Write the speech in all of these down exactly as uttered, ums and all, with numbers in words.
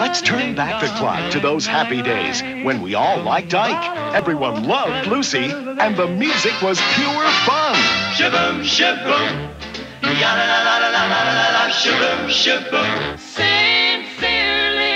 Let's turn back the clock to those happy days when we all liked Ike, everyone loved Lucy, and the music was pure fun. Shaboom, shaboom, ya-la-la-la-la-la-la-la, shaboom, shaboom. Sincerely,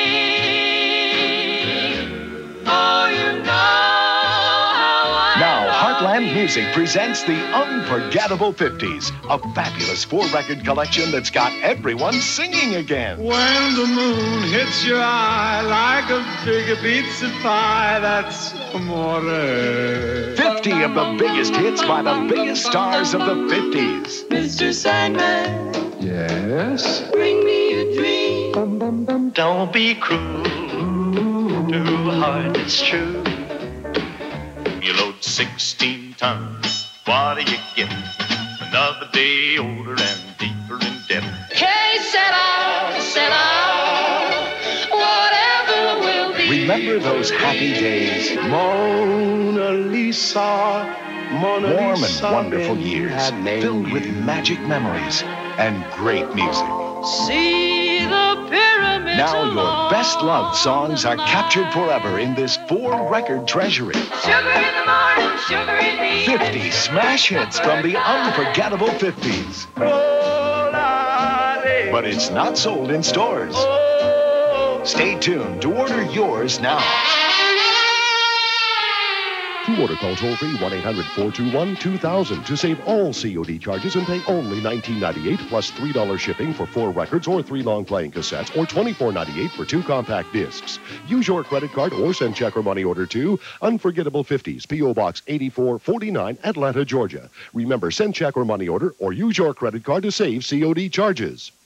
oh, you know how I Now, love Heartland you. Music presents the Unforgettable fifties, a fabulous four-record collection that's got everyone singing again. When the moon hits your eye like a big pizza pie, that's amore. fifty of the biggest hits by the biggest stars of the fifties. Mister Sandman, Yes? bring me a dream. Don't be cruel to a heart that's true. You load sixteen tons, what do you get? Another day older and deeper in debt. Hey, settle, settle, whatever will be. Remember those happy days? Mona Lisa, Mona Warm Lisa and wonderful been years, had many filled with years. magic memories and great music. See the pyramids Now your along best loved songs are the captured line. forever in this four-record treasury. Sugar in the morning, sugar in the evening. fifty smash hits from the unforgettable fifties. But it's not sold in stores. Stay tuned to order yours now. To order, call toll-free one eight hundred four two one two thousand to save all C O D charges and pay only nineteen ninety-eight plus three dollars shipping for four records or three long-playing cassettes or twenty-four ninety-eight for two compact discs. Use your credit card or send check or money order to Unforgettable fifties, P O Box eighty-four forty-nine, Atlanta, Georgia. Remember, send check or money order or use your credit card to save C O D charges.